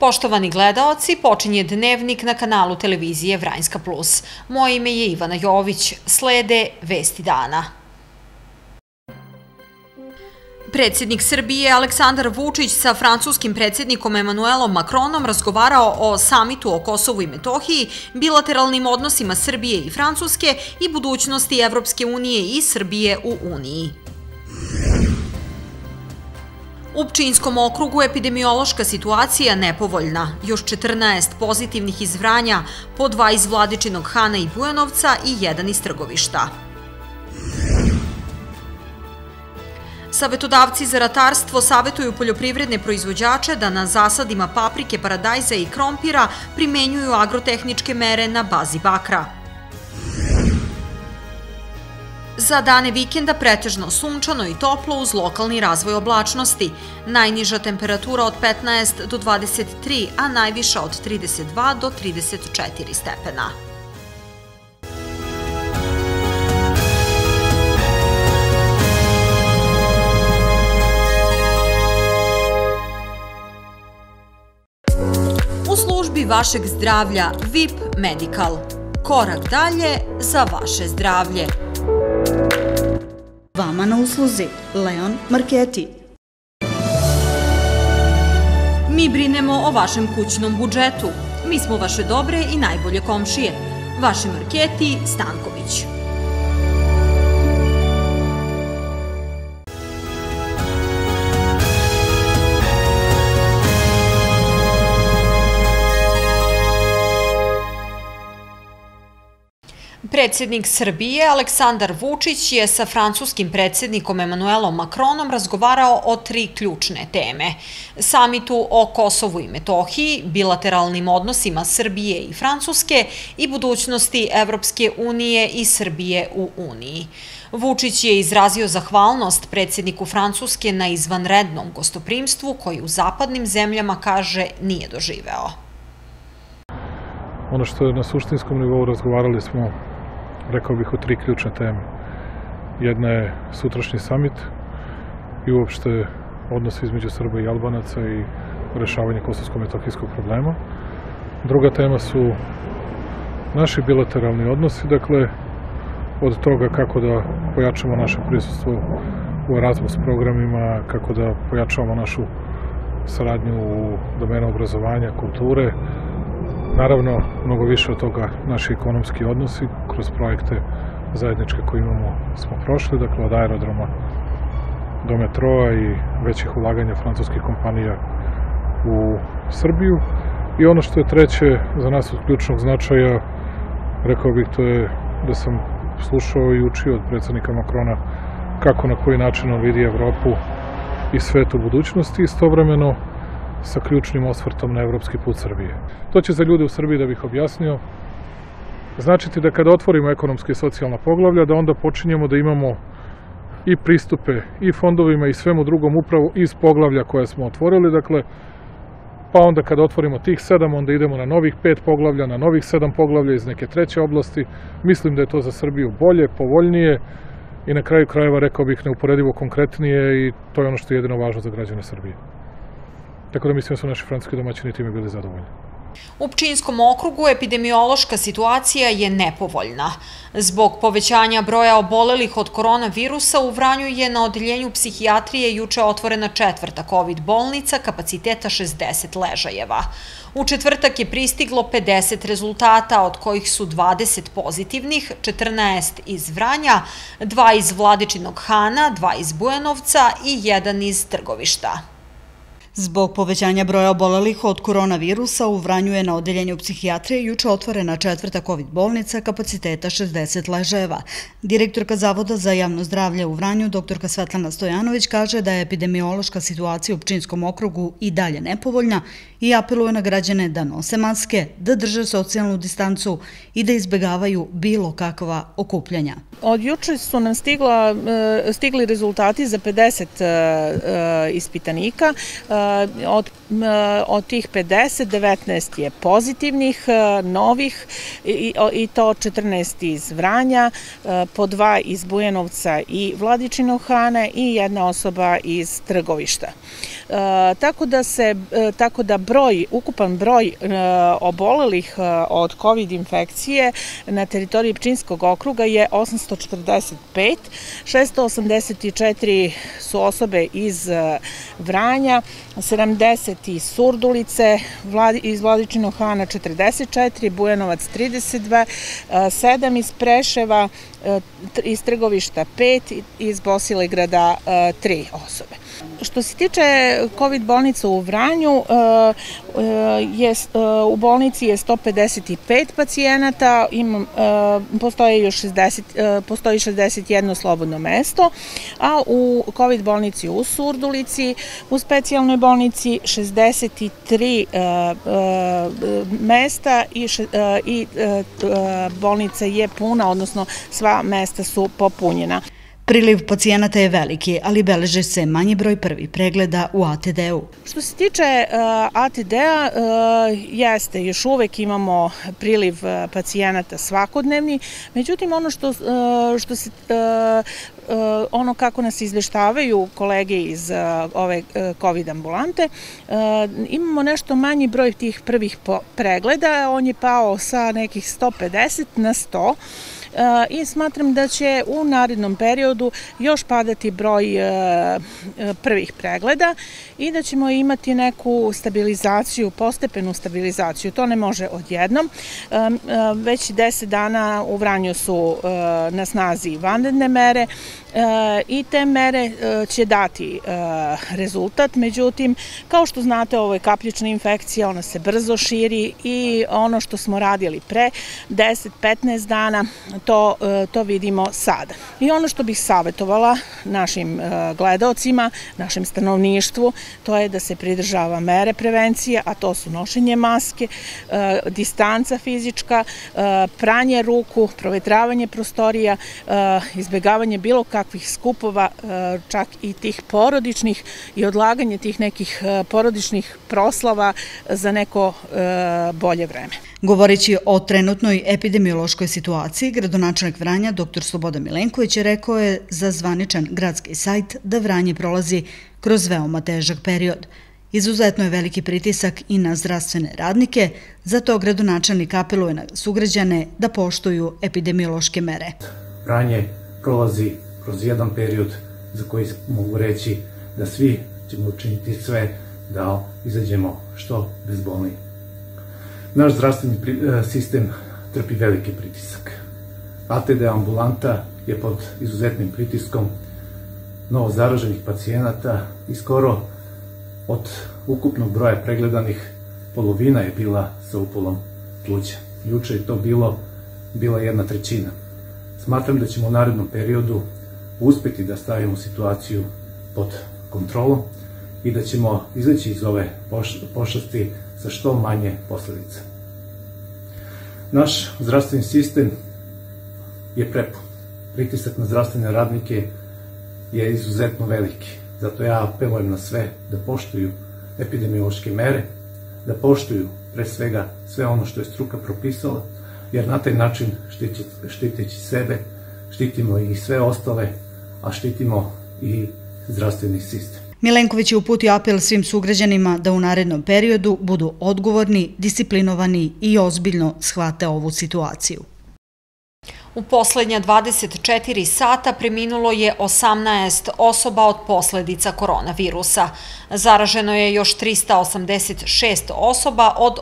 Poštovani gledaoci, počinje Dnevnik na kanalu televizije Vranjska Plus. Moje ime je Ivana Jović. Slede vesti dana. Predsjednik Srbije Aleksandar Vučić sa francuskim predsjednikom Emanuelom Macronom razgovarao o samitu o Kosovu i Metohiji, bilateralnim odnosima Srbije i Francuske i budućnosti Evropske unije i Srbije u Uniji. U Pčinjskom okrugu epidemiološka situacija nepovoljna. Još 14 pozitivnih iz Vranja, po 2 iz Vladičinog Hana i Bujanovca i 1 iz Trgovišta. Savetodavci za ratarstvo savetuju poljoprivredne proizvođače da na zasadima paprike, paradajza i krompira primenjuju agrotehničke mere na bazi bakra. Za dane vikenda pretežno sunčano i toplo uz lokalni razvoj oblačnosti. Najniža temperatura od 15 do 23, a najviša od 32 do 34 stepena. U službi vašeg zdravlja VIP Medical. Korak dalje za vaše zdravlje. Vama na usluzi Leon Marketi. Mi brinemo o vašem kućnom budžetu. Mi smo vaše dobre i najbolje komšije. Vaši Marketi Stanković. Predsjednik Srbije Aleksandar Vučić je sa francuskim predsjednikom Emanuelom Macronom razgovarao o 3 ključne teme. Samitu o Kosovu i Metohiji, bilateralnim odnosima Srbije i Francuske i budućnosti Evropske unije i Srbije u Uniji. Vučić je izrazio zahvalnost predsjedniku Francuske na izvanrednom gostoprimstvu koji u zapadnim zemljama, kaže, nije doživeo. Ono što je na suštinskom nivou razgovarali smo, rekao bih, o 3 ključne teme. Jedna je sutrašnji samit i uopšte odnos između Srba i Albanaca i rešavanje kosovsko-metohijskog problema. Druga tema su naši bilateralni odnosi, dakle, od toga kako da pojačamo naše prisustvo u Erasmus programima, kako da pojačamo našu saradnju u domenu obrazovanja, kulture. Naravno, mnogo više od toga naši ekonomski odnosi kroz projekte zajedničke koje imamo smo prošli, dakle od aerodroma do metroa i većih ulaganja francuskih kompanija u Srbiju. I ono što je treće za nas od ključnog značaja, rekao bih, to je da sam slušao i učio od predsjednika Macrona kako na koji način on vidi Evropu i svet u budućnosti, istovremeno sa ključnim osvrtom na evropski put Srbije. To će za ljude u Srbiji, da bih objasnio, značiti da kada otvorimo ekonomske i socijalna poglavlja, da onda počinjemo da imamo i pristupe i fondovima i svemu drugom upravo iz poglavlja koje smo otvorili, dakle, pa onda kada otvorimo tih 7, onda idemo na novih 5 poglavlja, na novih 7 poglavlja iz neke treće oblasti. Mislim da je to za Srbiju bolje, povoljnije i na kraju krajeva, rekao bih, neuporedivo konkretnije i to je ono što je jedino važno za građane Srbije. Tako da mislim da su naši francuski domaćini time bili zadovoljni. U Pčinjskom okrugu epidemiološka situacija je nepovoljna. Zbog povećanja broja obolelih od koronavirusa u Vranju je na odeljenju psihijatrije juče otvorena 4. COVID bolnica kapaciteta 60 ležajeva. U četvrtak je pristiglo 50 rezultata, od kojih su 20 pozitivnih, 14 iz Vranja, 2 iz Vladičinog Hana, 2 iz Bujanovca i 1 iz Trgovišta. Zbog povećanja broja obolelih od koronavirusa u Vranju je na odeljenju psihijatrije juče otvorena 4. COVID bolnica kapaciteta 60 ležajeva. Direktorka Zavoda za javno zdravlje u Vranju, doktorka Svetlana Stojanović, kaže da je epidemiološka situacija u Pčinjskom okrugu i dalje nepovoljna i apeluje na građane da nose maske, da drže socijalnu distancu i da izbegavaju bilo kakva okupljanja. Od juče su nam stigli rezultati za 50 ispitanika. od tih 50, 19 je pozitivnih, novih, i to 14 iz Vranja, po 2 iz Bujanovca i Vladičinog Hana i 1 osoba iz Trgovišta. Tako da ukupan broj obolelih od COVID infekcije na teritoriji Pčinjskog okruga je 845, 684 su osobe iz Vranja, 70 iz Surdulice, iz Vladičinog Hana 44, Bujanovac 32, 7 iz Preševa, iz Trgovišta 5, iz Bosilegrada 3 osobe. Što se tiče COVID bolnica u Vranju, u bolnici je 155 pacijenata, postoji 61 slobodno mesto, a u COVID bolnici u Surdulici, u specijalnoj bolnici 63 mesta i bolnica je puna, odnosno sva mesta su popunjena. Priliv pacijenata je veliki, ali beleže se manji broj prvih pregleda u ATD-u. Što se tiče ATD-a, jeste, još uvek imamo priliv pacijenata svakodnevni, međutim ono kako nas izveštavaju kolege iz ove COVID ambulante, imamo nešto manji broj tih prvih pregleda, on je pao sa nekih 150 na 100, i smatram da će u narednom periodu još padati broj prvih pregleda i da ćemo imati neku stabilizaciju, postepenu stabilizaciju. To ne može odjednom. Već 10 dana u Vranju su na snazi vanredne mere i te mere će dati rezultat. Međutim, kao što znate, ovo je kapljična infekcija, ona se brzo širi i ono što smo radili pre 10-15 dana, to vidimo sada. I ono što bih savjetovala našim gledaocima, našem stanovništvu, to je da se pridržava mere prevencije, a to su nošenje maske, distanca fizička, pranje ruku, provetravanje prostorija, izbegavanje bilo kakvih skupova, čak i tih porodičnih, i odlaganje tih nekih porodičnih proslava za neko bolje vreme. Govoreći o trenutnoj epidemiološkoj situaciji, gradonačelnik Vranja, dr. Slobodan Milenković, rekao je za zvaničan gradski sajt da Vranje prolazi kroz veoma težak period. Izuzetno je veliki pritisak i na zdravstvene radnike, zato gradonačelnik apeluje na sugrađane da poštuju epidemiološke mere. Vranje prolazi kroz jedan period za koji mogu reći da svi ćemo učiniti sve da izađemo što bezbolniji. Naš zdravstveni sistem trpi veliki pritisak. ATD ambulanta je pod izuzetnim pritiskom novo zaraženih pacijenata i skoro od ukupnog broja pregledanih polovina je bila sa upalom pluća. Juče je to bila 1/3. Smatram da ćemo u narednom periodu uspeti da stavimo situaciju pod kontrolom i da ćemo izaći iz ove pošasti sa što manje posledica. Naš zdravstveni sistem je prepun. Pritisak na zdravstvene radnike je izuzetno veliki. Zato ja apelujem na sve da poštuju epidemiološke mere, da poštuju pre svega sve ono što je struka propisala, jer na taj način štiteći sebe, štitimo i sve ostale, a štitimo i zdravstveni sistem. Milenković je uputio apel svim sugrađanima da u narednom periodu budu odgovorni, disciplinovani i ozbiljno shvate ovu situaciju. U poslednja 24 sata preminulo je 18 osoba od posledica koronavirusa. Zaraženo je još 386 osoba od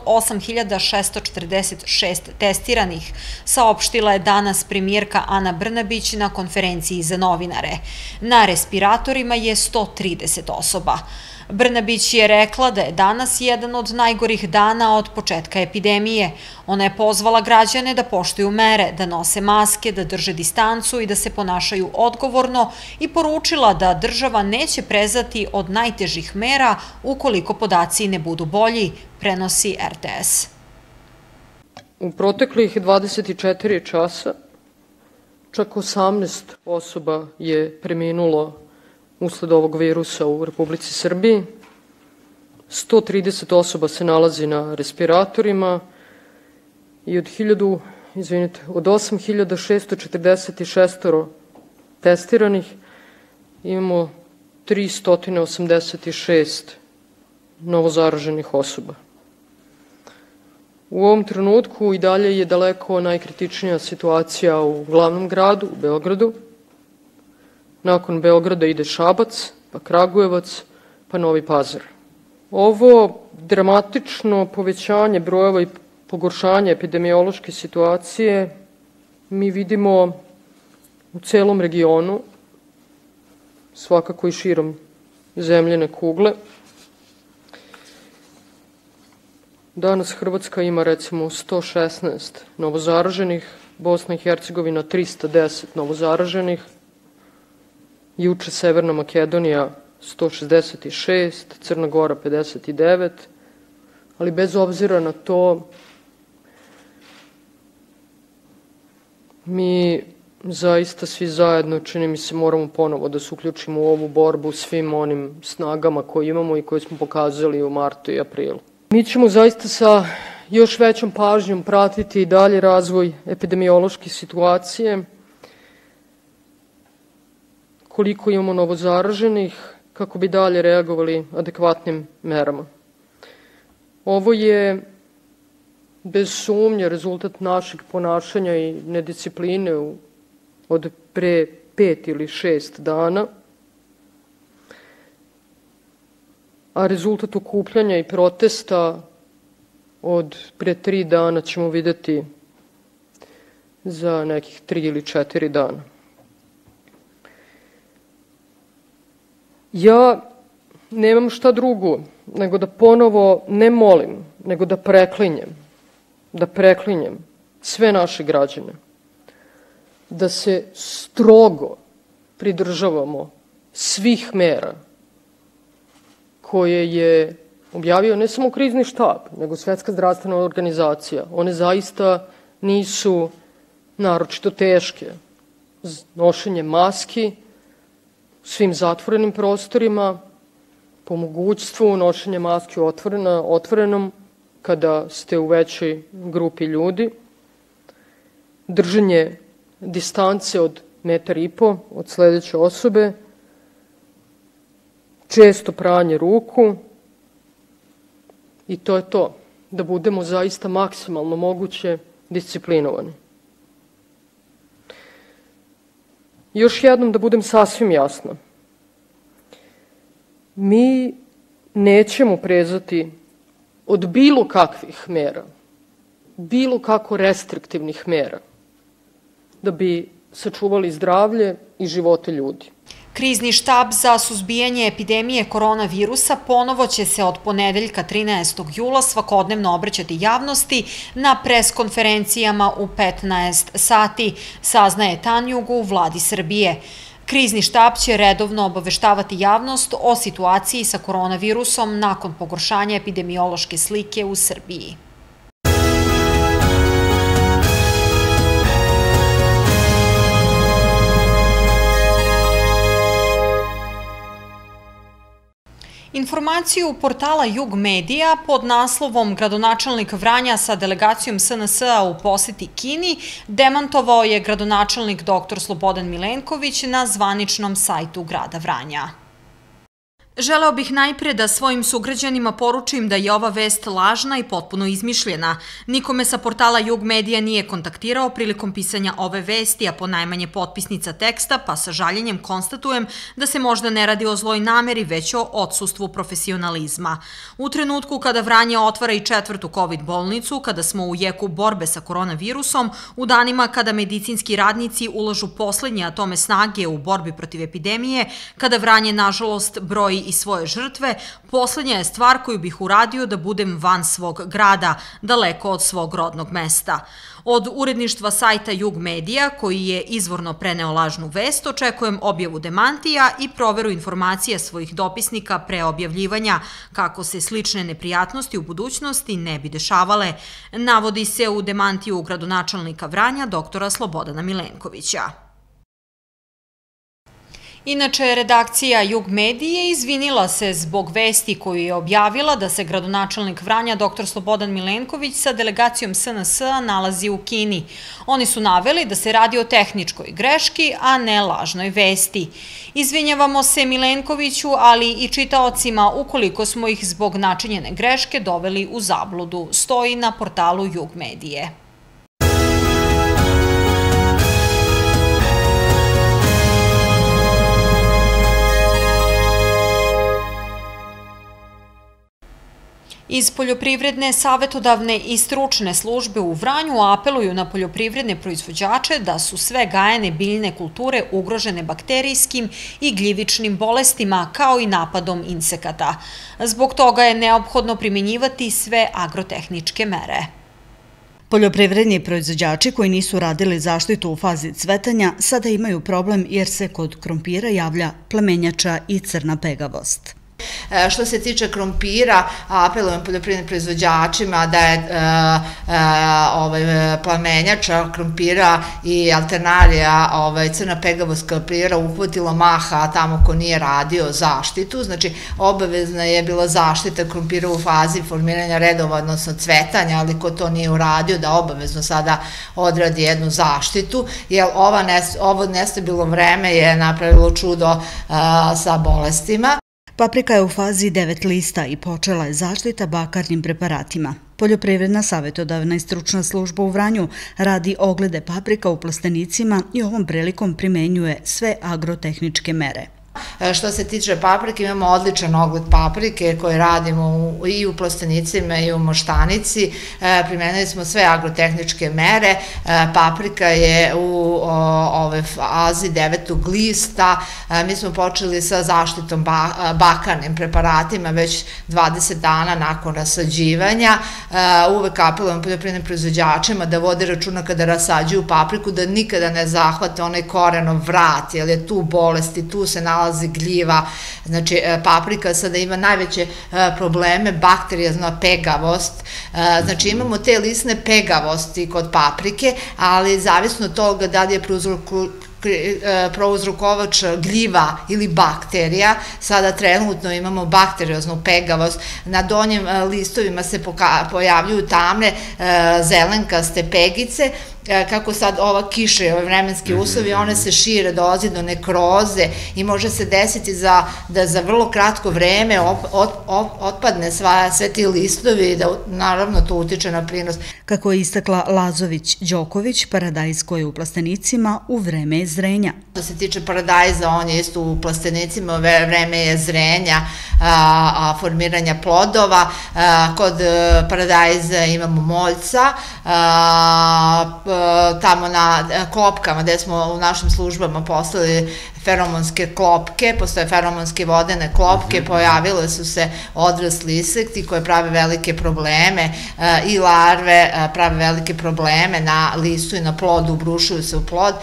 8646 testiranih, saopštila je danas premijerka Ana Brnabić na konferenciji za novinare. Na respiratorima je 130 osoba. Brnabić je rekla da je danas jedan od najgorih dana od početka epidemije. Ona je pozvala građane da poštuju mere, da nose maske, da drže distancu i da se ponašaju odgovorno i poručila da država neće prezati od najtežih mera ukoliko podaci ne budu bolji, prenosi RTS. U proteklih 24 časa čak 18 osoba je preminulo usled ovog virusa u Republici Srbiji. 130 osoba se nalazi na respiratorima i od 8.646 testiranih imamo 386 novozaraženih osoba. U ovom trenutku i dalje je daleko najkritičnija situacija u glavnom gradu, u Beogradu. Nakon Beograda ide Šabac, pa Kragujevac, pa Novi Pazar. Ovo dramatično povećanje brojeva i pogoršanje epidemiološke situacije mi vidimo u celom regionu, svakako i širom zemljene kugle. Danas Hrvatska ima recimo 116 novozaraženih, Bosna i Hercegovina 310 novozaraženih, juče Severna Makedonija 166, Crna Gora 59, ali bez obzira na to mi zaista svi zajedno, čini mi se, moramo ponovo da se uključimo u ovu borbu svim onim snagama koje imamo i koje smo pokazali u martu i aprilu. Mi ćemo zaista sa još većom pažnjom pratiti i dalje razvoj epidemiološke situacije, koliko imamo novozaraženih, kako bi dalje reagovali adekvatnim merama. Ovo je bez sumnje rezultat našeg ponašanja i nediscipline od pre 5 ili 6 dana, a rezultat okupljanja i protesta od pre 3 dana ćemo videti za nekih 3 ili 4 dana. Ja nemam šta drugo nego da ponovo ne molim, nego da preklinjem sve naše građane, da se strogo pridržavamo svih mera koje je objavio ne samo krizni štab, nego Svetska zdravstvena organizacija. One zaista nisu naročito teške. Nošenje maski u svim zatvorenim prostorima, po mogućstvu nošenje maski otvorenom kada ste u većoj grupi ljudi, držanje distance od 1,5 m od sledeće osobe, često pranje ruku i to je to, da budemo zaista maksimalno moguće disciplinovani. Još jednom da budem sasvim jasna, mi nećemo prezati od bilo kakvih mera, bilo kako restriktivnih mera, da bi sačuvali zdravlje i živote ljudi. Krizni štab za suzbijanje epidemije koronavirusa ponovo će se od ponedeljka 13. jula svakodnevno obraćati javnosti na preskonferencijama u 15 sati, saznaje Tanjug u Vladi Srbije. Krizni štab će redovno obaveštavati javnost o situaciji sa koronavirusom nakon pogoršanja epidemiološke slike u Srbiji. Informaciju portala Jug Medija pod naslovom Gradonačelnik Vranja sa delegacijom SNS-a u poseti Kini demantovao je gradonačelnik dr. Slobodan Milenković na zvaničnom sajtu grada Vranja. Želeo bih najpre da svojim sugrađanima poručim da je ova vest lažna i potpuno izmišljena. Nikome sa portala Jug Medija nije kontaktirao prilikom pisanja ove vesti, a ponajmanje potpisnica teksta, pa sa žaljenjem konstatujem da se možda ne radi o zloj nameri, već o odsustvu profesionalizma. U trenutku kada Vranje otvara i 4. COVID bolnicu, kada smo u jeku borbe sa koronavirusom, u danima kada medicinski radnici ulažu poslednje atome snage u borbi protiv epidemije, kada Vranje, nažalost, broji i svoje žrtve, poslednja je stvar koju bih uradio da budem van svog grada, daleko od svog rodnog mesta. Od uredništva sajta Jug Medija, koji je izvorno preneo lažnu vest, očekujem objavu demantija i proveru informacija svojih dopisnika pre objavljivanja kako se slične neprijatnosti u budućnosti ne bi dešavale, navodi se u demantiju gradonačelnika Vranja, doktora Slobodana Milenkovića. Inače, redakcija Jug Medije izvinila se zbog vesti koju je objavila da se gradonačelnik Vranja dr. Slobodan Milenković sa delegacijom SNS-a nalazi u Kini. Oni su naveli da se radi o tehničkoj greški, a ne lažnoj vesti. Izvinjavamo se Milenkoviću, ali i čitaocima ukoliko smo ih zbog načinjene greške doveli u zabludu, stoji na portalu Jug Medije. Iz Poljoprivredne, savetodavne i stručne službe u Vranju apeluju na poljoprivredne proizvođače da su sve gajene biljne kulture ugrožene bakterijskim i gljivičnim bolestima kao i napadom insekata. Zbog toga je neophodno primjenjivati sve agrotehničke mere. Poljoprivredni proizvođači koji nisu radili zaštitu u fazi cvetanja sada imaju problem jer se kod krompira javlja plemenjača i crna pegavost. Što se tiče krompira, apelujem poljoprivrednim proizvođačima da je plamenjača krompira i alternarija crna pegavost krompira uhvatilo maha tamo ko nije radio zaštitu. Znači, obavezna je bila zaštita krompira u fazi formiranja redova, odnosno cvetanja, ali ko to nije uradio da obavezno sada odradi jednu zaštitu, jer ovo nestabilno vreme je napravilo čudo sa bolestima. Paprika je u fazi 9 lista i počela je zaštita bakarnim preparatima. Poljoprivredna, savetodavna i stručna služba u Vranju radi oglede paprika u plastenicima i ovom prilikom primenjuje sve agrotehničke mere. Što se tiče paprike, imamo odličan ogled paprike koje radimo i u plastenicima i u moštanici. Primenili smo sve agrotehničke mere. Paprika je u fazi 9. lista. Mi smo počeli sa zaštitom bakarnim preparatima već 20 dana nakon rasađivanja. Uvek apelujem poljoprivrednim proizvođačima da vode računa kada rasađuju papriku, da nikada ne zahvate onaj korenov vrat, jer je tu bolest i tu se nalazi gljiva. Znači, paprika sada ima najveće probleme, bakterijazna pegavost. Znači, imamo te lisne pegavosti kod paprike, ali zavisno od toga da li je prouzrokovač gljiva ili bakterija. Sada trenutno imamo bakterioznu pegavost. Na donjim listovima se pojavljuju tamne zelenkaste pegice. Kako sad ova kiša i ove vremenski uslovi, one se šire, dolazi do nekroze i može se desiti da za vrlo kratko vreme otpadne sve ti listovi i da naravno to utiče na prinos. Kako je istakla Lazović-Đoković, paradajz koji je u plastenicima u vreme je zrenja. Što se tiče paradajza, on je isto u plastenicima, vreme je zrenja, formiranja plodova. Kod paradajza imamo moljca, tamo na klopkama gde smo u našim službama poslali feromonske klopke, postoje feromonske vodene klopke, pojavile su se odrasli insekti koje prave velike probleme i larve prave velike probleme na listu i na plodu, ubrušuju se u plod.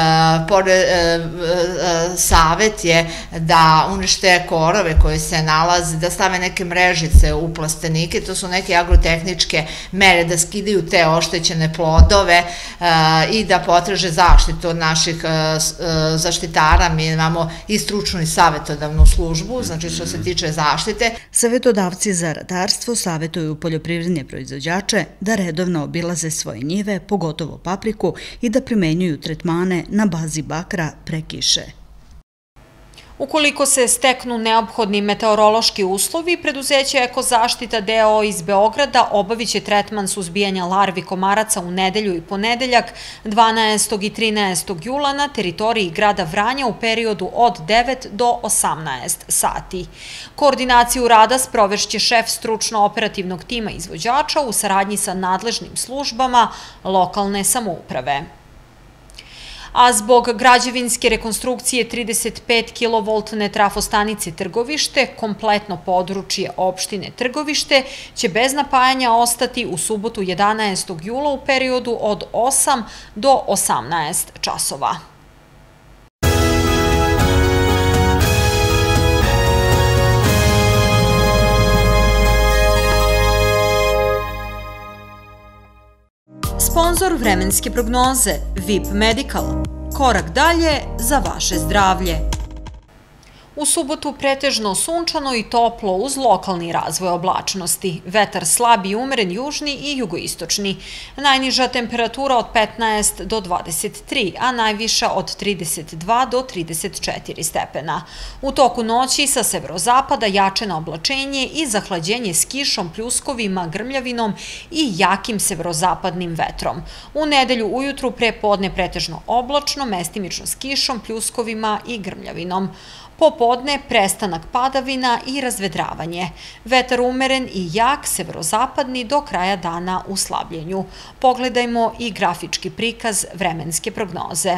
Savet je da unište korove koje se nalaze, da stave neke mrežice u plastenike, to su neke agrotehničke mere, da skidaju te oštećene plodove i da potraže zaštitu od naših zaštitara. Mi imamo i stručnu i savetodavnu službu, znači što se tiče zaštite. Savetodavci za ratarstvo savetuju poljoprivredne proizvođače da redovno obilaze svoje njive, pogotovo papriku, i da primenjuju tretmane na bazi bakra pre kiše. Ukoliko se steknu neophodni meteorološki uslovi, preduzeće Ekozaštita d.o.o. iz Beograda obavit će tretman suzbijanja larvi komaraca u nedelju i ponedeljak 12. i 13. jula na teritoriji grada Vranja u periodu od 9 do 18 sati. Koordinaciju rada sprovešće šef stručno-operativnog tima izvođača u saradnji sa nadležnim službama lokalne samouprave. A zbog građevinske rekonstrukcije 35 kV trafostanice Trgovište, kompletno područje opštine Trgovište će bez napajanja ostati u subotu 11. jula u periodu od 8 do 18 časova. Sponzor vremenske prognoze VIP Medical. Korak dalje za vaše zdravlje. U subotu pretežno sunčano i toplo uz lokalni razvoj oblačnosti. Vetar slab i umeren južni i jugoistočni. Najniža temperatura od 15 do 23, a najviša od 32 do 34 stepena. U toku noći sa severozapada jačeno oblačenje i zahlađenje s kišom, pljuskovima, grmljavinom i jakim severozapadnim vetrom. U nedelju ujutru pre podne pretežno oblačno, mestimično s kišom, pljuskovima i grmljavinom. Popodne prestanak padavina i razvedravanje. Vetar umeren i jak, severozapadni do kraja dana u slabljenju. Pogledajmo i grafički prikaz vremenske prognoze.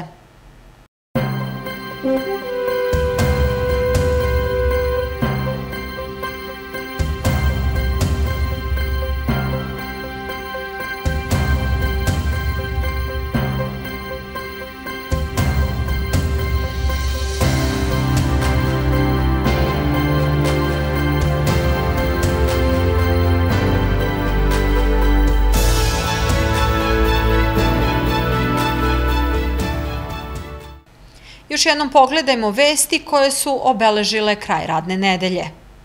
Još jednom pogledajmo vesti koje su obeležile kraj radne nedelje.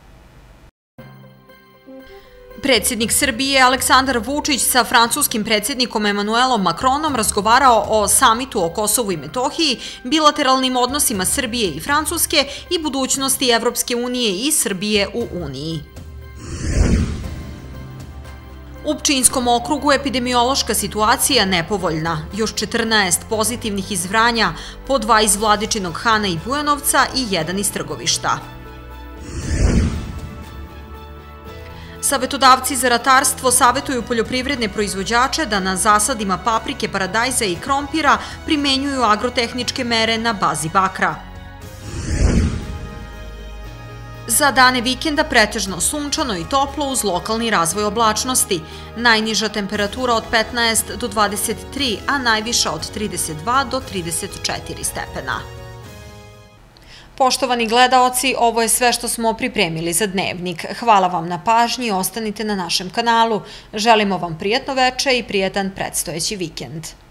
Predsjednik Srbije Aleksandar Vučić sa francuskim predsjednikom Emanuelom Macronom razgovarao o samitu o Kosovu i Metohiji, bilateralnim odnosima Srbije i Francuske i budućnosti Evropske unije i Srbije u Uniji. U Pčinjskom okrugu epidemiološka situacija nepovoljna. Još 14 pozitivnih iz Vranja, po 2 iz Vladičinog Hana i Bujanovca i 1 iz Trgovišta. Savetodavci za ratarstvo savetuju poljoprivredne proizvođače da na zasadima paprike, paradajza i krompira primenjuju agrotehničke mere na bazi bakra. Za dane vikenda pretežno sunčano i toplo uz lokalni razvoj oblačnosti. Najniža temperatura od 15 do 23, a najviša od 32 do 34 stepena. Poštovani gledaoci, ovo je sve što smo pripremili za Dnevnik. Hvala vam na pažnji, ostanite na našem kanalu. Želimo vam prijatno veče i prijatan predstojeći vikend.